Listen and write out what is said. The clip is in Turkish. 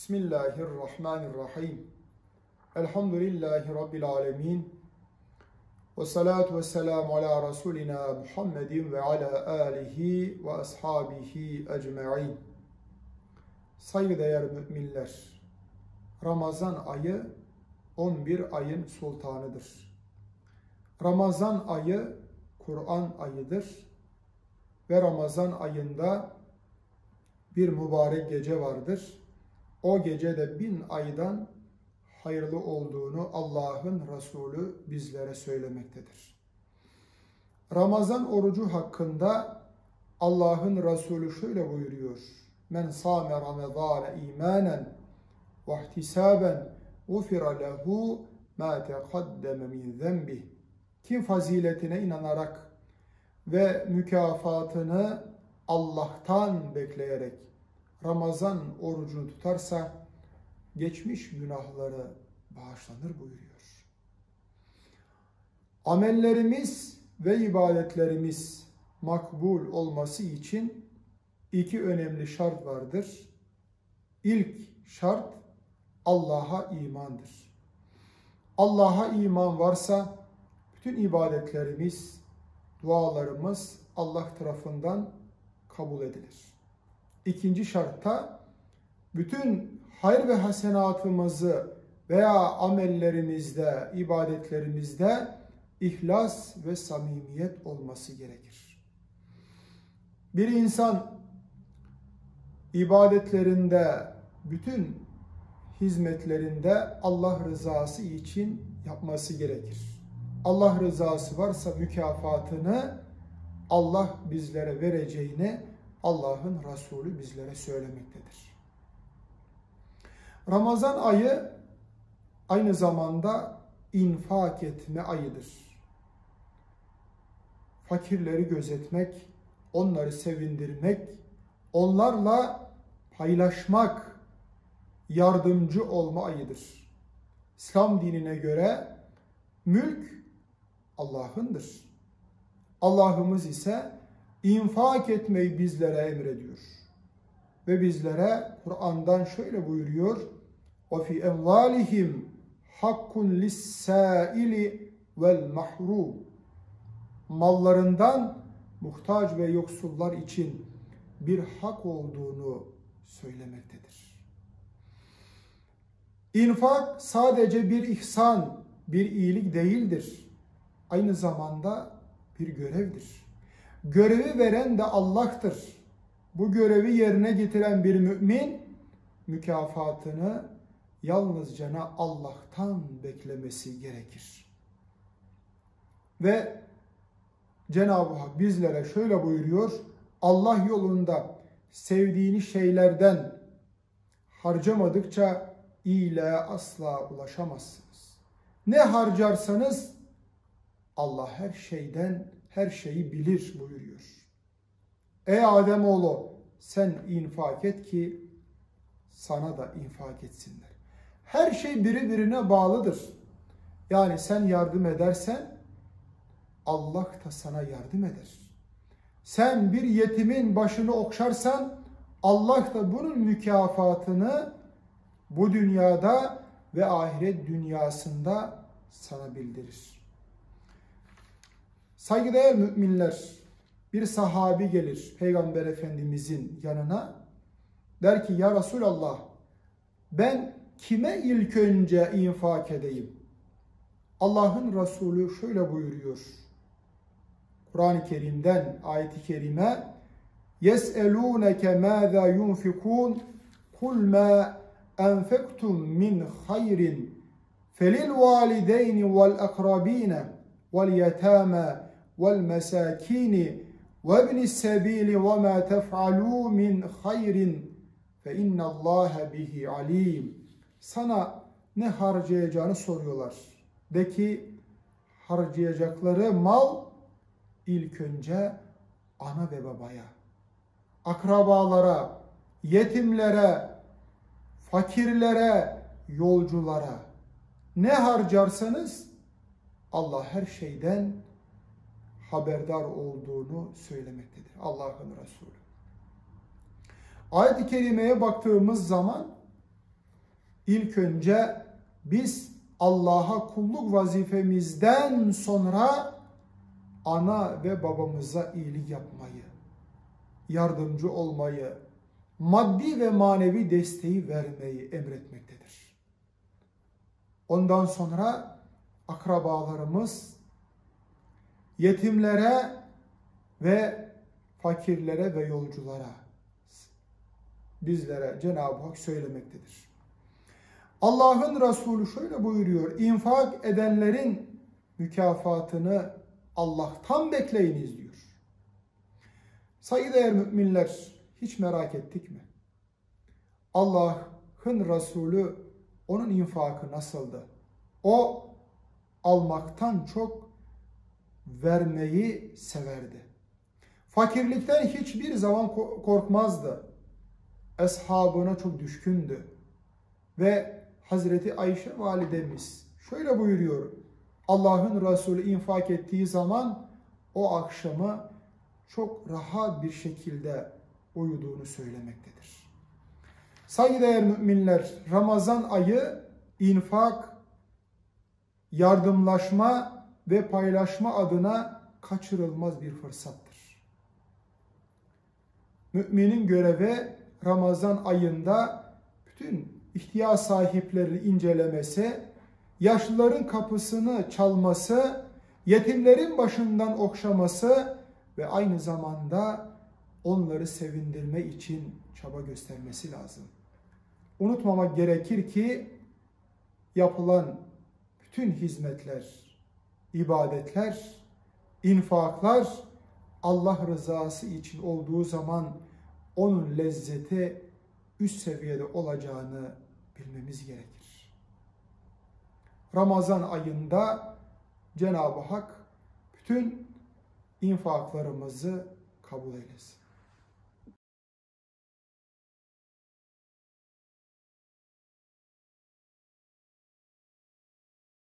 Bismillahirrahmanirrahim. Elhamdülillahi Rabbil alemin. Ve salatu ve selamu ala Resulina Muhammedin ve ala alihi ve ashabihi ecma'in. Saygıdeğer müminler, Ramazan ayı 11 ayın sultanıdır. Ramazan ayı Kur'an ayıdır ve Ramazan ayında bir mübarek gece vardır. O gece de 1000 aydan hayırlı olduğunu Allah'ın Resulü bizlere söylemektedir. Ramazan orucu hakkında Allah'ın Resulü şöyle buyuruyor. Men sâme ramazâne imanen ve ihtisâben gufira lehu mâ teqaddeme min zenbih. Kim faziletine inanarak ve mükafatını Allah'tan bekleyerek Ramazan orucunu tutarsa geçmiş günahları bağışlanır buyuruyor. Amellerimiz ve ibadetlerimiz makbul olması için iki önemli şart vardır. İlk şart Allah'a imandır. Allah'a iman varsa bütün ibadetlerimiz, dualarımız Allah tarafından kabul edilir. İkinci şartta bütün hayır ve hasenatımızı veya amellerimizde, ibadetlerimizde ihlas ve samimiyet olması gerekir. Bir insan ibadetlerinde, bütün hizmetlerinde Allah rızası için yapması gerekir. Allah rızası varsa mükafatını Allah bizlere vereceğini Allah'ın Resulü bizlere söylemektedir. Ramazan ayı aynı zamanda infak etme ayıdır. Fakirleri gözetmek, onları sevindirmek, onlarla paylaşmak, yardımcı olma ayıdır. İslam dinine göre mülk Allah'ındır. Allah'ımız ise infak etmeyi bizlere emrediyor. Ve bizlere Kur'an'dan şöyle buyuruyor. وَفِي اَنْوَالِهِمْ حَقٌّ لِلسَّائِلِ وَالْمَحْرُومِ. Mallarından muhtaç ve yoksullar için bir hak olduğunu söylemektedir. İnfak sadece bir ihsan, bir iyilik değildir. Aynı zamanda bir görevdir. Görevi veren de Allah'tır. Bu görevi yerine getiren bir mümin mükafatını yalnızca Allah'tan beklemesi gerekir. Ve Cenab-ı Hak bizlere şöyle buyuruyor. Allah yolunda sevdiğiniz şeylerden harcamadıkça iyiliğe asla ulaşamazsınız. Ne harcarsanız Allah her şeyi bilir buyuruyor. Ey Ademoğlu sen infak et ki sana da infak etsinler. Her şey birbirine bağlıdır. Yani sen yardım edersen Allah da sana yardım eder. Sen bir yetimin başını okşarsan Allah da bunun mükafatını bu dünyada ve ahiret dünyasında sana bildirir. Saygıdeğer müminler, bir sahabi gelir Peygamber Efendimizin yanına. Der ki ya Resulallah ben kime ilk önce infak edeyim? Allah'ın Resulü şöyle buyuruyor. Kur'an-ı Kerim'den ayet-i kerime يَسْأَلُونَكَ مَاذَا يُنْفِقُونَ قُلْ مَا أَنْفَقْتُمْ مِنْ خَيْرٍ فَلِلْوَالِدَيْنِ وَالْأَقْرَبِينَ وَالْيَتَامَى وَالْمَسَاكِينِ وَابْنِ السَّبِيلِ وَمَا تَفْعَلُوا مِنْ خَيْرٍ فَإِنَّ اللّٰهَ بِهِ عَلِيمٌ. Sana ne harcayacağını soruyorlar. De ki harcayacakları mal ilk önce ana ve babaya, akrabalara, yetimlere, fakirlere, yolculara ne harcarsanız Allah her şeyden haberdar olduğunu söylemektedir. Allah'ın Resulü. Ayet-i kerimeye baktığımız zaman İlk önce biz Allah'a kulluk vazifemizden sonra ana ve babamıza iyilik yapmayı, yardımcı olmayı, maddi ve manevi desteği vermeyi emretmektedir. Ondan sonra akrabalarımız, yetimlere ve fakirlere ve yolculara, bizlere Cenab-ı Hak söylemektedir. Allah'ın Resulü şöyle buyuruyor: İnfak edenlerin mükafatını Allah'tan bekleyiniz diyor. Saygıdeğer müminler, hiç merak ettik mi? Allah'ın Resulü, onun infakı nasıldı? O almaktan çok vermeyi severdi. Fakirlikten hiçbir zaman korkmazdı. Eshabına çok düşkündü. Ve Hazreti Ayşe validemiz şöyle buyuruyor: Allah'ın Resulü infak ettiği zaman o akşamı çok rahat bir şekilde uyuduğunu söylemektedir. Saygıdeğer müminler, Ramazan ayı infak, yardımlaşma ve paylaşma adına kaçırılmaz bir fırsattır. Müminin görevi Ramazan ayında bütün ihtiyaç sahiplerini incelemesi, yaşlıların kapısını çalması, yetimlerin başından okşaması ve aynı zamanda onları sevindirme için çaba göstermesi lazım. Unutmamak gerekir ki yapılan bütün hizmetler, ibadetler, infaklar Allah rızası için olduğu zaman onun lezzeti üst seviyede olacağını bilmemiz gerekir. Ramazan ayında Cenab-ı Hak bütün infaklarımızı kabul eylesin.